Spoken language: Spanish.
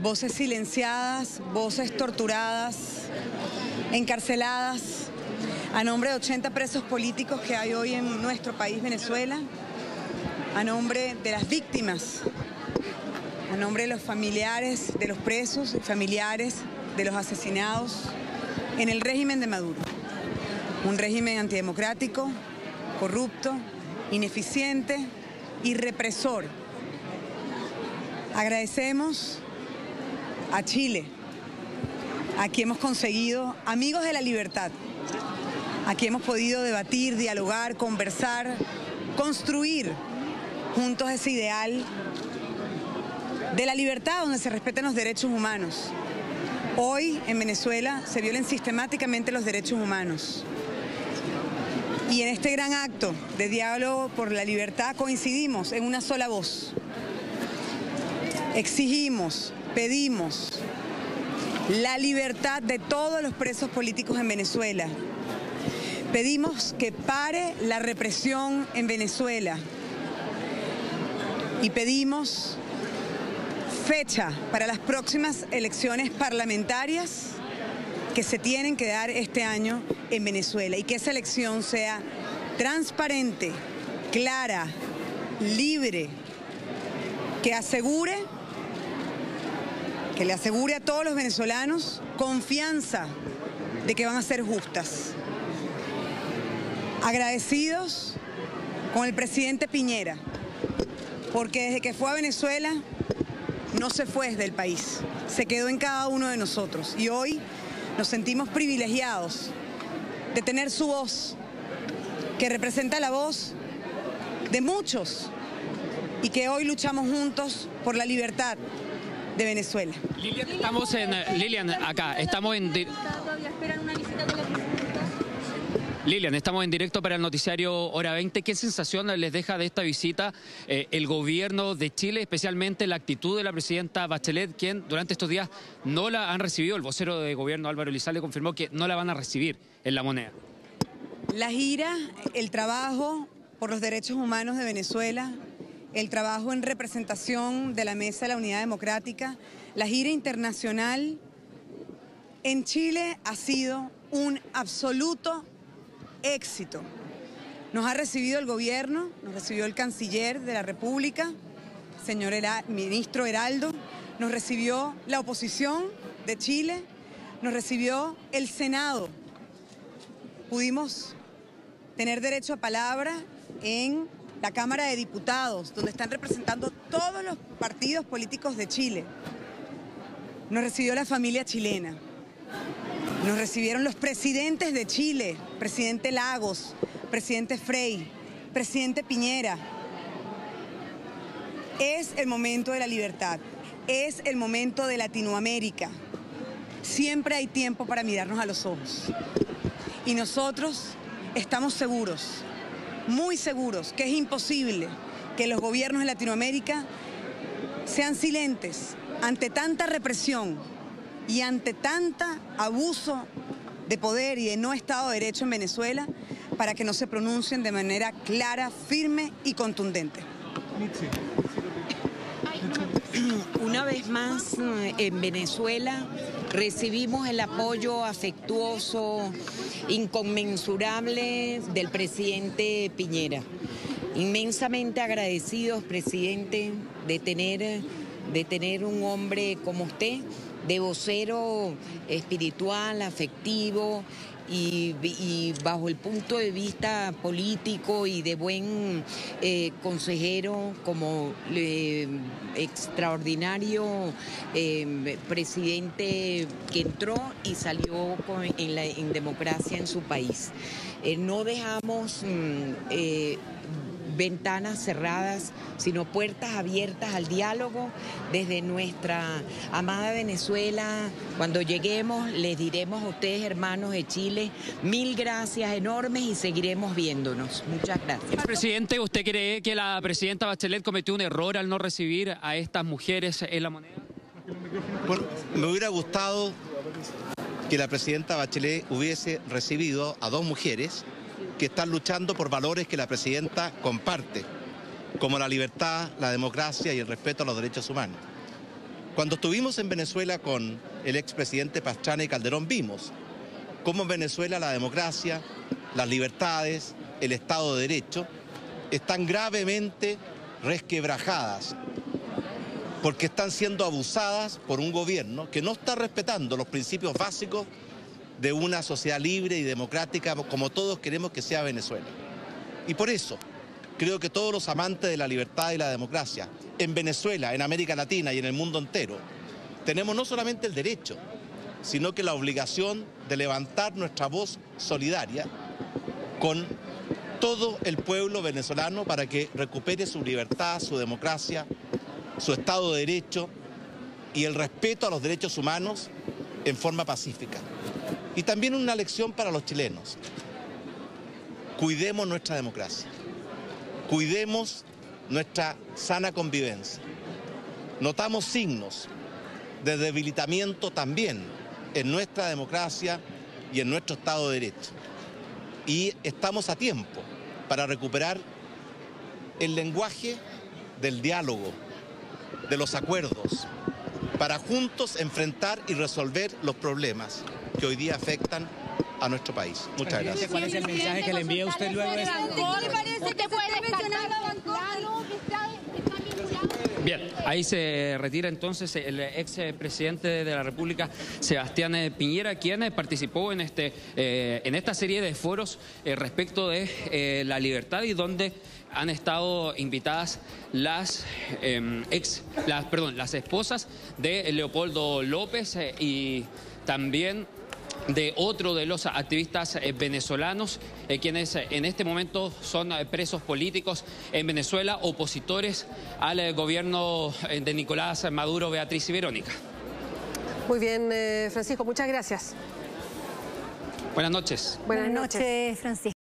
voces silenciadas, voces torturadas, encarceladas, a nombre de 80 presos políticos que hay hoy en nuestro país, Venezuela, a nombre de las víctimas, a nombre de los familiares de los presos y familiares de los asesinados en el régimen de Maduro. Un régimen antidemocrático, corrupto, ineficiente y represor. Agradecemos a Chile. Aquí hemos conseguido amigos de la libertad. Aquí hemos podido debatir, dialogar, conversar, construir juntos ese ideal de la libertad donde se respeten los derechos humanos. Hoy en Venezuela se violan sistemáticamente los derechos humanos. Y en este gran acto de diálogo por la libertad coincidimos en una sola voz. Exigimos, pedimos la libertad de todos los presos políticos en Venezuela. Pedimos que pare la represión en Venezuela. Y pedimos fecha para las próximas elecciones parlamentarias que se tienen que dar este año en Venezuela y que esa elección sea transparente, clara, libre, que le asegure a todos los venezolanos confianza de que van a ser justas. Agradecidos con el presidente Piñera, porque desde que fue a Venezuela no se fue del país, se quedó en cada uno de nosotros y hoy nos sentimos privilegiados de tener su voz, que representa la voz de muchos y que hoy luchamos juntos por la libertad de Venezuela. Lilian, estamos en directo para el noticiario Hora 20. ¿Qué sensación les deja de esta visita el gobierno de Chile, especialmente la actitud de la presidenta Bachelet, quien durante estos días no la han recibido? El vocero de gobierno Álvaro Elizalde confirmó que no la van a recibir en La Moneda. La gira, el trabajo por los derechos humanos de Venezuela, el trabajo en representación de la Mesa de la Unidad Democrática, la gira internacional en Chile ha sido un absoluto éxito. Nos ha recibido el gobierno, nos recibió el canciller de la República, señor ministro Heraldo, nos recibió la oposición de Chile, nos recibió el Senado. Pudimos tener derecho a palabra en la Cámara de Diputados, donde están representando todos los partidos políticos de Chile. Nos recibió la familia chilena. Nos recibieron los presidentes de Chile, presidente Lagos, presidente Frei, presidente Piñera. Es el momento de la libertad, es el momento de Latinoamérica. Siempre hay tiempo para mirarnos a los ojos. Y nosotros estamos seguros, muy seguros, que es imposible que los gobiernos de Latinoamérica sean silentes ante tanta represión y ante tanto abuso de poder y de no Estado de Derecho en Venezuela, para que no se pronuncien de manera clara, firme y contundente. Una vez más en Venezuela recibimos el apoyo afectuoso, inconmensurable del presidente Piñera. Inmensamente agradecidos, presidente, de tener un hombre como usted, de vocero espiritual, afectivo y bajo el punto de vista político y de buen consejero, como extraordinario presidente que entró y salió en democracia en su país. No dejamos ventanas cerradas, sino puertas abiertas al diálogo desde nuestra amada Venezuela. Cuando lleguemos les diremos a ustedes, hermanos de Chile, mil gracias enormes y seguiremos viéndonos. Muchas gracias. Presidente, ¿usted cree que la presidenta Bachelet cometió un error al no recibir a estas mujeres en La Moneda? Bueno, me hubiera gustado que la presidenta Bachelet hubiese recibido a dos mujeres que están luchando por valores que la presidenta comparte, como la libertad, la democracia y el respeto a los derechos humanos. Cuando estuvimos en Venezuela con el expresidente Pastrana y Calderón, vimos cómo en Venezuela la democracia, las libertades, el Estado de Derecho están gravemente resquebrajadas porque están siendo abusadas por un gobierno que no está respetando los principios básicos de una sociedad libre y democrática como todos queremos que sea Venezuela. Y por eso creo que todos los amantes de la libertad y la democracia en Venezuela, en América Latina y en el mundo entero, tenemos no solamente el derecho, sino que la obligación de levantar nuestra voz solidaria con todo el pueblo venezolano para que recupere su libertad, su democracia, su Estado de Derecho y el respeto a los derechos humanos en forma pacífica. Y también una lección para los chilenos. Cuidemos nuestra democracia, cuidemos nuestra sana convivencia. Notamos signos de debilitamiento también en nuestra democracia y en nuestro Estado de Derecho. Y estamos a tiempo para recuperar el lenguaje del diálogo, de los acuerdos, para juntos enfrentar y resolver los problemas que hoy día afectan a nuestro país. Muchas gracias. ¿Cuál es el mensaje que le envía usted luego de esto? ¿Usted puede descartar Bien, ahí se retira entonces el expresidente de la República, Sebastián Piñera, quien participó en esta serie de foros respecto de la libertad y donde han estado invitadas las esposas de Leopoldo López y también de otro de los activistas venezolanos, quienes en este momento son presos políticos en Venezuela, opositores al gobierno de Nicolás Maduro, Beatriz y Verónica. Muy bien, Francisco, muchas gracias. Buenas noches. Buenas noches, Francisco.